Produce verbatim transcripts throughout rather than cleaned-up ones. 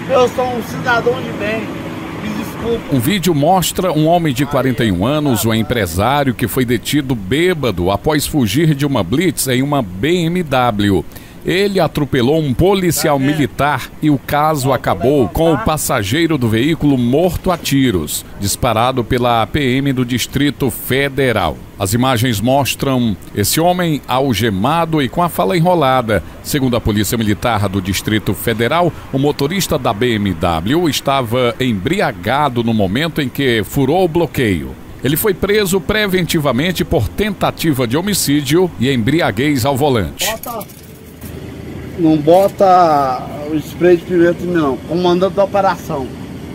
Eu sou um cidadão de bem. Me desculpa. Um vídeo mostra um homem de quarenta e um anos, um empresário que foi detido bêbado após fugir de uma blitz em uma B M W. Ele atropelou um policial militar e o caso acabou com o passageiro do veículo morto a tiros, disparado pela P M do Distrito Federal. As imagens mostram esse homem algemado e com a fala enrolada. Segundo a Polícia Militar do Distrito Federal, o motorista da B M W estava embriagado no momento em que furou o bloqueio. Ele foi preso preventivamente por tentativa de homicídio e embriaguez ao volante. Bota... Não bota o spray de pimenta em mim, não. Comandante da operação.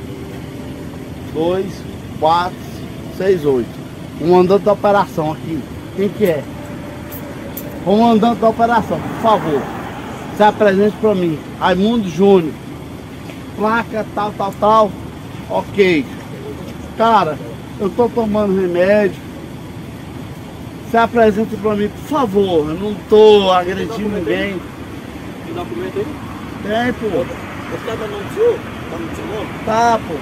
dois, quatro, seis, oito. Comandante da operação aqui. Quem que é? Comandante da operação, por favor. Se apresente pra mim. Raimundo Júnior. Placa, tal, tal, tal. Ok. Cara, eu tô tomando remédio. Se apresente pra mim, por favor. Eu não tô agredindo ninguém. Tem documento aí? Tem, pô. Você tá dando nome do senhor? Tá no seu nome? Tá, pô.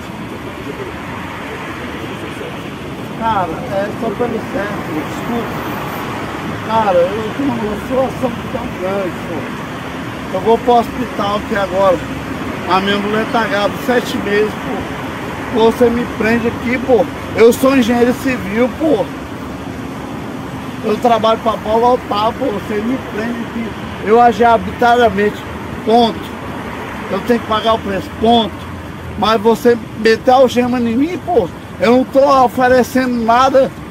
Cara, é só pelo certo, desculpa. Cara, eu tô numa situação tão grande, pô. Eu vou pro hospital aqui agora. A minha mulher tá grávida, sete meses, pô. Você me prende aqui, pô. Eu sou engenheiro civil, pô. Eu trabalho pra Paulo Altar, pô. Você me prende aqui. Eu agi arbitrariamente, ponto. Eu tenho que pagar o preço, ponto. Mas você meter algema em mim, pô, eu não tô oferecendo nada